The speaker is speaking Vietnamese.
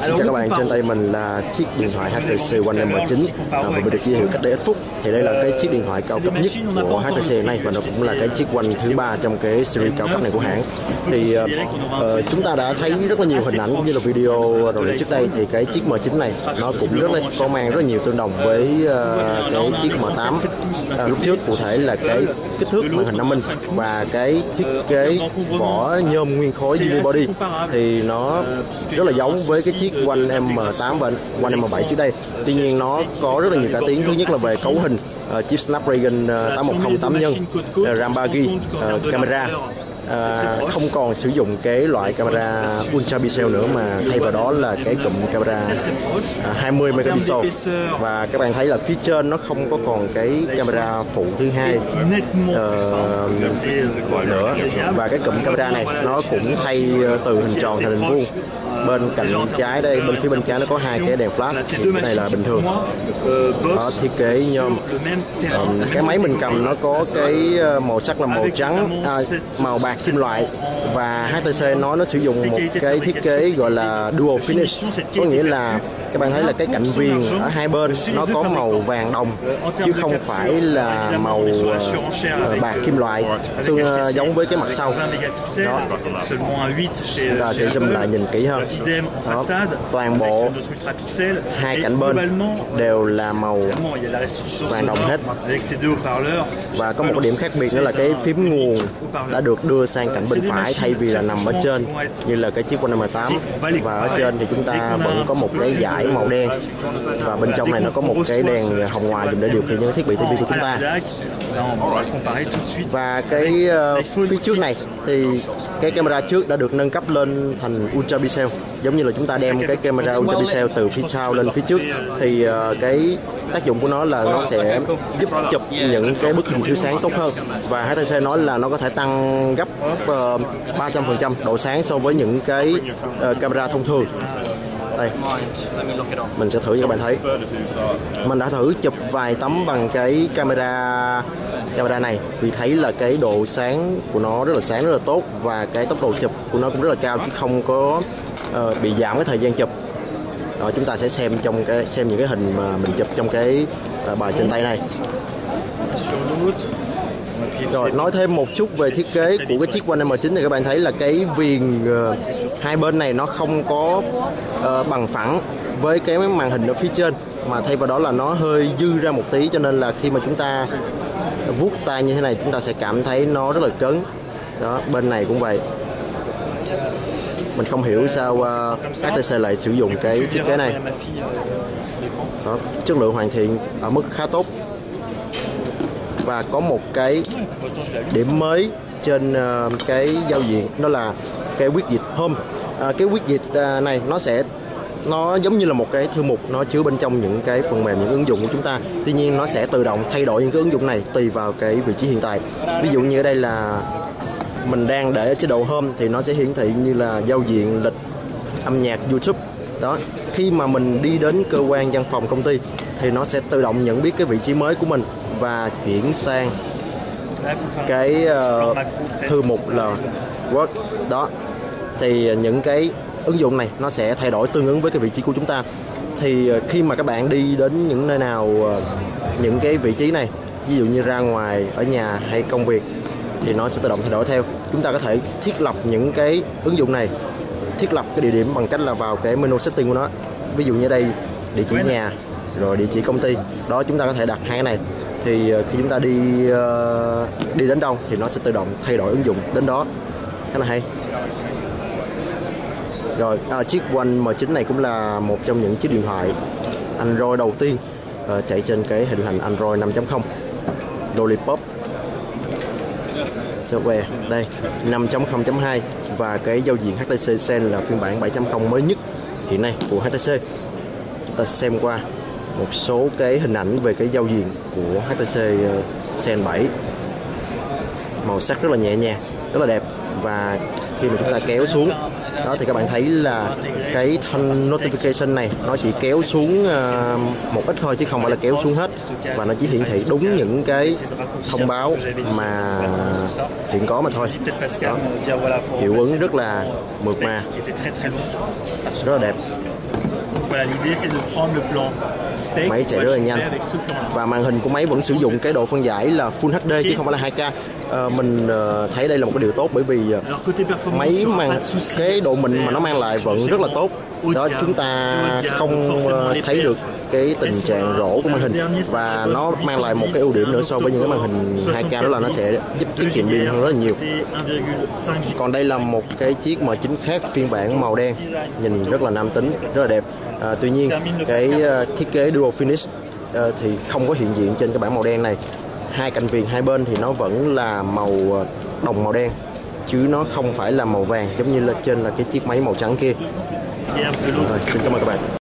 Xin chào các bạn, trên tay mình là chiếc điện thoại HTC One M9 vừa mới được giới thiệu cách đây ít phút. Thì đây là cái chiếc điện thoại cao cấp nhất của HTC này và nó cũng là cái chiếc One thứ 3 trong cái series cao cấp này của hãng. Thì chúng ta đã thấy rất là nhiều hình ảnh cũng như là video rồi trước đây, thì cái chiếc M9 này nó cũng có mang rất là nhiều tương đồng với cái chiếc M8 lúc trước, cụ thể là cái kích thước màn hình 5 inch và cái thiết kế vỏ nhôm nguyên khối unibody thì nó rất là giống với cái chiếc One M8 và One M7 trước đây. Tuy nhiên nó có rất là nhiều cải tiến. Thứ nhất là về cấu hình, chip Snapdragon 810 8 nhân, RAM 3GB, camera không còn sử dụng cái loại camera ultra pixel nữa, mà thay vào đó là cái cụm camera 20 megapixel. Và các bạn thấy là phía trên nó không có còn cái camera phụ thứ hai nữa, và cái cụm camera này nó cũng thay từ hình tròn thành hình vuông. Bên cạnh trái đây, phía bên trái nó có hai cái đèn flash, thì cái này là bình thường. Đó, thiết kế nhôm. Cái máy mình cầm nó có cái màu sắc là màu trắng, màu bạc kim loại, và HTC nó sử dụng một cái thiết kế gọi là dual finish, có nghĩa là các bạn thấy là cái cạnh viền ở hai bên nó có màu vàng đồng chứ không phải là màu bạc kim loại tương giống với cái mặt sau. Đó, chúng ta sẽ zoom lại nhìn kỹ hơn. Đó, toàn bộ hai cạnh bên đều là màu vàng đồng hết. Và có một cái điểm khác biệt nữa là cái phím nguồn đã được đưa sang cạnh bên phải thay vì là nằm ở trên như là cái chiếc One M8. Và ở trên thì chúng ta vẫn có một cái dải màu đen, và bên trong này nó có một cái đèn hồng ngoại dùng để điều khiển những thiết bị TV của chúng ta. Và cái phía trước này thì cái camera trước đã được nâng cấp lên thành ultra pixel, giống như là chúng ta đem cái camera ultra pixel từ phía sau lên phía trước, thì cái tác dụng của nó là nó sẽ giúp chụp những cái bức hình thiếu sáng tốt hơn. Và HTC nói là nó có thể tăng gấp 300% độ sáng so với những cái camera thông thường. Đây, mình sẽ thử cho các bạn thấy. Mình đã thử chụp vài tấm bằng cái camera này, vì thấy là cái độ sáng của nó rất là sáng, rất là tốt, và cái tốc độ chụp của nó cũng rất là cao chứ không có bị giảm cái thời gian chụp. Đó, chúng ta sẽ xem những cái hình mà mình chụp trong cái bài trên tay này. Rồi, nói thêm một chút về thiết kế của cái chiếc One M9 thì các bạn thấy là cái viền hai bên này nó không có bằng phẳng với cái màn hình ở phía trên, mà thay vào đó là nó hơi dư ra một tí, cho nên là khi mà chúng ta vuốt tay như thế này chúng ta sẽ cảm thấy nó rất là cứng. Đó, bên này cũng vậy. Mình không hiểu sao HTC lại sử dụng cái thiết kế này. Đó, chất lượng hoàn thiện ở mức khá tốt. Và có một cái điểm mới trên cái giao diện, đó là cái widget Home. Cái widget này nó giống như là một cái thư mục, nó chứa bên trong những cái phần mềm, những ứng dụng của chúng ta. Tuy nhiên nó sẽ tự động thay đổi những cái ứng dụng này tùy vào cái vị trí hiện tại. Ví dụ như ở đây là mình đang để ở chế độ Home thì nó sẽ hiển thị như là giao diện, lịch, âm nhạc, YouTube. Đó, khi mà mình đi đến cơ quan, văn phòng, công ty thì nó sẽ tự động nhận biết cái vị trí mới của mình và chuyển sang cái thư mục là Work. Đó, thì những cái ứng dụng này nó sẽ thay đổi tương ứng với cái vị trí của chúng ta. Thì khi mà các bạn đi đến những nơi nào, những cái vị trí này, ví dụ như ra ngoài, ở nhà hay công việc, thì nó sẽ tự động thay đổi theo. Chúng ta có thể thiết lập những cái ứng dụng này, thiết lập cái địa điểm bằng cách là vào cái menu setting của nó. Ví dụ như đây, địa chỉ nhà, rồi địa chỉ công ty. Đó, chúng ta có thể đặt hai cái này. Thì khi chúng ta đi đến đâu thì nó sẽ tự động thay đổi ứng dụng đến đó. Khá là hay. Rồi, chiếc One M9 này cũng là một trong những chiếc điện thoại Android đầu tiên chạy trên cái hệ điều hành Android 5.0 Lollipop software. Đây, 5.0.2 và cái giao diện HTC Zen là phiên bản 7.0 mới nhất hiện nay của HTC. Chúng ta xem qua một số cái hình ảnh về cái giao diện của HTC Zen 7. Màu sắc rất là nhẹ nhàng, rất là đẹp. Và khi mà chúng ta kéo xuống đó thì các bạn thấy là cái thanh notification này nó chỉ kéo xuống một ít thôi chứ không phải là kéo xuống hết, và nó chỉ hiển thị đúng những cái thông báo mà hiện có mà thôi. Đó, hiệu ứng rất là mượt mà, rất là đẹp. Máy chạy rất là nhanh và màn hình của máy vẫn sử dụng cái độ phân giải là Full HD chứ không phải là 2K. Mình thấy đây là một cái điều tốt bởi vì máy mang cái độ mịn mà nó mang lại vẫn rất là tốt. Đó, chúng ta không thấy được cái tình trạng rỗ của màn hình và nó mang lại một cái ưu điểm nữa so với những cái màn hình 2K, đó là nó sẽ giúp tiết kiệm pin hơn rất là nhiều. Còn đây là một cái chiếc M9 khác phiên bản màu đen, nhìn rất là nam tính, rất là đẹp. Tuy nhiên cái thiết kế Dual Finish thì không có hiện diện trên cái bản màu đen này. Hai cạnh viền hai bên thì nó vẫn là màu đồng màu đen chứ nó không phải là màu vàng giống như là trên là cái chiếc máy màu trắng kia. Xin cảm ơn các bạn.